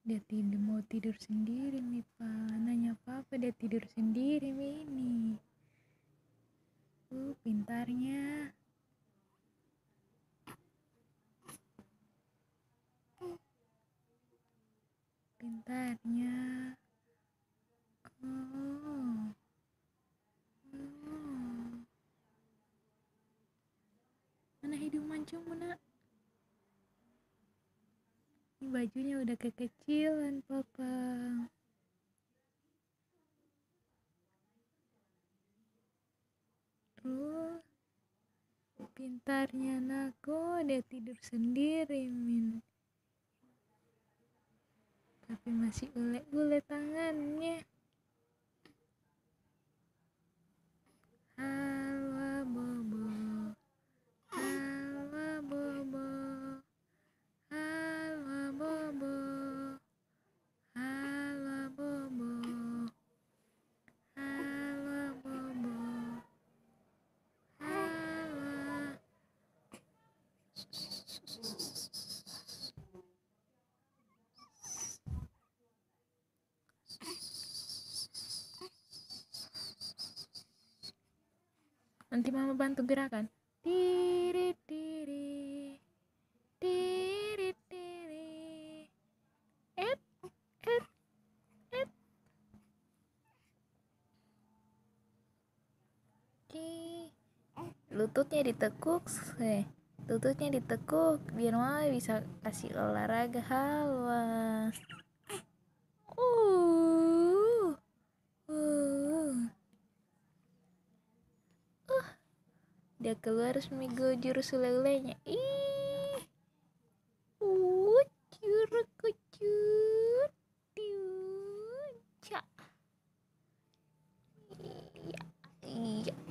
Dia tidak mau tidur sendiri, Mipa. Nanya apa dia tidur sendiri, ini. Pintarnya. Pintarnya. Mana hidung mancungmu, nak? Ini bajunya udah kekecilan, Papa. Pintarnya anakku, dia tidur sendiri, Min. Tapi masih ule-ule tangannya. Halo, Bobo. Halo, Bobo. Halo, Bobo. Halo, Bobo. Halo, Bobo. Halo. Nanti mama bantu gerakan. Tiri tiri. Tiri tiri. Et. Lututnya ditekuk, lututnya ditekuk biar mama bisa kasih olahraga halus. Dia keluar seminggu jurus ule-ulenya. Curut kucut. Iya.